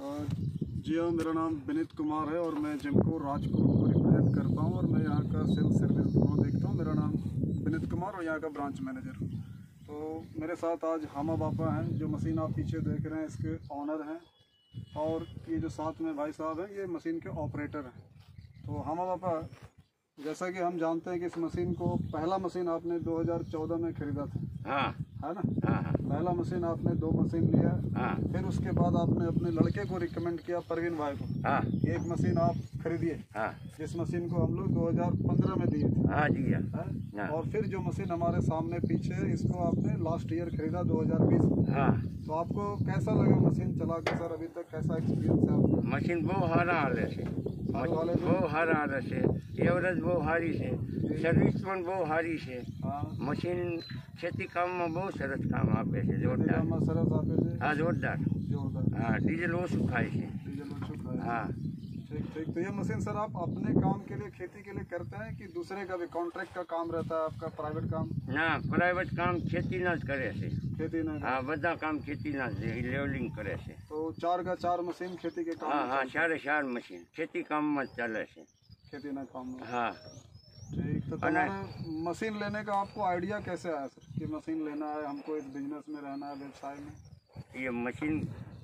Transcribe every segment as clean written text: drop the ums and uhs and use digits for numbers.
जी हाँ, मेरा नाम विनीत कुमार है और मैं जिमको राजकोट को रिप्रेजेंट करता हूँ और मैं यहाँ का सेल्स सर्विस दोनों देखता हूँ। मेरा नाम विनीत कुमार और यहाँ का ब्रांच मैनेजर हूँ। तो मेरे साथ आज हामा बापा हैं, जो मशीन आप पीछे देख रहे हैं इसके ऑनर हैं, और ये जो साथ में भाई साहब हैं ये मशीन के ऑपरेटर हैं। तो हामा बापा, जैसा कि हम जानते हैं कि इस मशीन को पहला मशीन आपने 2014 में खरीदा था, हाँ, है ना? हाँ, पहला मशीन आपने 2 मशीन लिया, हाँ, फिर उसके बाद आपने अपने लड़के को रिकमेंड किया, परवीन भाई को, हाँ, एक मशीन आप खरीदिए, हाँ, जिस मशीन को हम लोग 2015 में दिए थे, हाँ जी, है? हाँ। और फिर जो मशीन हमारे सामने पीछे है, इसको आपने लास्ट ईयर खरीदा 2020 में। हाँ, तो आपको कैसा लगा मशीन चला के सर? अभी तक कैसा एक्सपीरियंस है आपका? मशीन બહુ સારા હાલે છે, બહુ સારા હાલે છે, એવરેજ બહુ સારી છે, સર્વિસ પણ બહુ સારી છે. हाँ, મશીન ખેતી કામમાં બહુ સરસ કામ આપે છે, જોરદાર. જોરદાર સરસ આપે છે, હા, જોરદાર. જોરદાર હા, ડીઝલ ઓછું ખાય છે. डीजल ओछू खाए। હા, ठीक ठीक। तो ये मशीन सर आप अपने काम के लिए, खेती के लिए करते हैं कि दूसरे का भी कॉन्ट्रैक्ट का काम रहता है आपका, प्राइवेट काम? ના પ્રાઇવેટ કામ ખેતીના જ કરે છે. खेती नहीं? હા, બધા કામ ખેતીના જ લેવલિંગ કરે છે. तो 4 का 4 मशीन खेती के काम હા, में હા, चलता સારે સાર મશીન ખેતી કામમાં જ ચાલે છે. है, खेती ना काम में। હા, ठीक। तो तुम्हारे मशीन लेने का आपको आइडिया कैसे आया सर कि मशीन लेना है, हमको इस बिजनेस में रहना है, व्यवसाय में? એ મશીન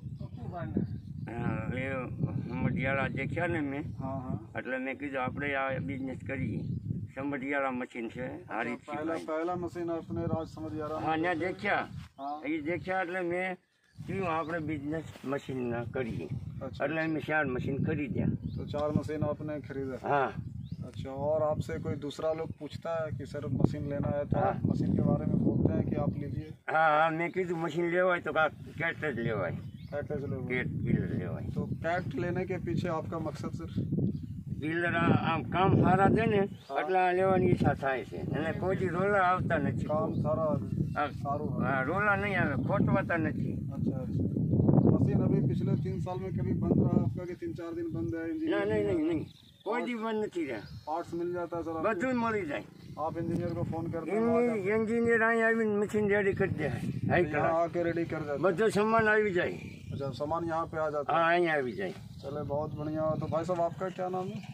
એ સમઢિયાળા દેખ્યા ને મેં, हाँ हाँ। એટલે મેં કીધું આપણે આ બિઝનેસ કરીએ. સમઢિયાળા મશીન છે, હારી જ पहला સિપાઈ. पहला मशीन आपने राज समझ आ रहा હા, ત્યાં દેખ્યા, हाँ। એ દેખ્યા એટલે મેં કીધું આપણે બિઝનેસ મશીન કરીએ. अच्छा, એટલે મેં 4 મશીન ખરીદ્યા. तो 4 मशीन आपने खरीदा। હા, अच्छा, और आपसे कोई दूसरा लोग पूछता है कि सर मशीन लेना है, तो हाँ। आप मशीन के बारे में बोलते हैं कि आप लीजिए? હા, હા, મેં કીધું મશીન લેવાય તો કેટ જ લેવાય, कैट ले लो। કેટ પિલર લેવાય. तो कैट लेने के पीछे आपका मकसद सर? પિલર આમ કામ સારા છે ને એટલે આ લેવાની ઈચ્છા થાય છે. અને કોઈ દી રોલા આવતા નથી. काम सारा હા, सारू है। હા, રોલા નહીં આવે, ખોટવાતા નથી. अच्छा अच्छा। मशीन अभी पिछले 3 साल में कभी बंद रहा आपका कि 3-4 दिन बंद है? ના, इंजीनियर નહીં, નહીં, નહીં, કોઈ દી બંધ નથી રહ્યા. पार्ट्स मिल जाता है सर आपको? બધું મળી જાય. आप इंजीनियर को फोन करते हैं, वो आ जाता એન્જિનિયર અહીં આવીને મશીન રેડી કરી દે. है? હાઈ यहाँ કલાક आके रेडी कर जाते બધો સામાન આવી જાય. हैं? अच्छा, सामान यहाँ पे आ जाता હા, है। અહીં આવી જાય. चले, बहुत बढ़िया। तो भाई साहब आपका क्या नाम है?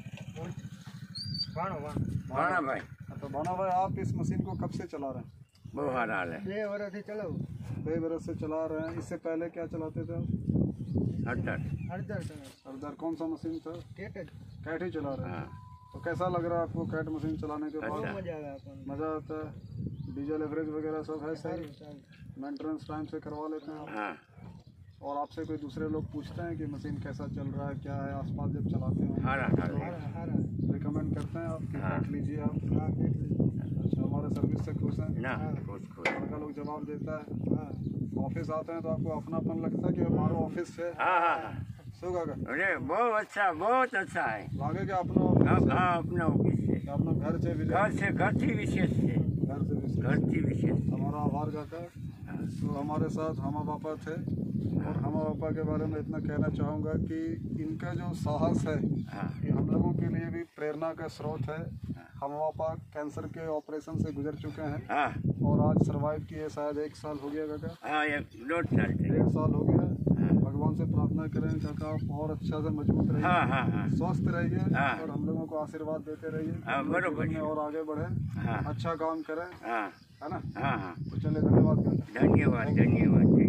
ભાણા ભાઈ तो भाना भाई, आप इस मशीन को कब से चला रहे हैं? બહુ સારા હાલે. 2 बरस से चला रहे हैं। इससे पहले क्या चलाते थे आप? હળદર. सरदार कौन सा मशीन था? कैट ही चला रहे हैं। હા, तो कैसा लग रहा है आपको कैट मशीन चलाने के बाद? अच्छा। मज़ा आता है? डीजल एवरेज वगैरह सब है सही? मेंटेनेंस टाइम से करवा लेते हैं आप? હા, और आपसे कोई दूसरे लोग पूछते हैं कि मशीन कैसा चल रहा है, क्या है, आसपास जब चलाते हैं સારા હાલે. रिकमेंड करते हैं आप कि हाँ। कैट लीजिए आप? अच्छा, हमारे सर्विस से खुश हैं? ના, ખુશ ખુશ. लड़का लोग जवाब देता है? ऑफिस आते हैं तो आपको अपनापन लगता है कि हमारा ऑफिस है? હા, હા, હા. શું કાકા અરે બહુ અચ્છા, बहुत अच्छा है. લાગે કે આપનો હા, ઓફિસ હા, अपना ऑफिस है. છે, આપનો ઘર છે? घर से घरથી विशेष છે. घर से विशेष। घरથી विशेष. हमारा आभार काका। तो हमारे साथ हामा बापा थे, और हामा बापा के बारे में इतना कहना चाहूँगा कि इनका जो साहस है हाँ, ये हम लोगों के लिए भी प्रेरणा का स्रोत है। हामा बापा कैंसर के ऑपरेशन से गुजर चुके हैं हाँ, और आज सरवाइव किए, शायद 1 साल हो गया काका, हाँ, 1.5 साल से. 1.5 साल हो गया। हाँ, भगवान से प्रार्थना करें काका आप और अच्छा से मजबूत रहिए, हाँ, हाँ, हाँ, स्वस्थ रहिए, हाँ। और हम लोगों को आशीर्वाद देते रहिए, हाँ, हम लोग बरोबर जीवन में और आगे बढ़े, हाँ, अच्छा काम करें, हाँ, है ना? हाँ, हाँ. तो चलिए, धन्यवाद काका। धन्यवाद, धन्यवाद.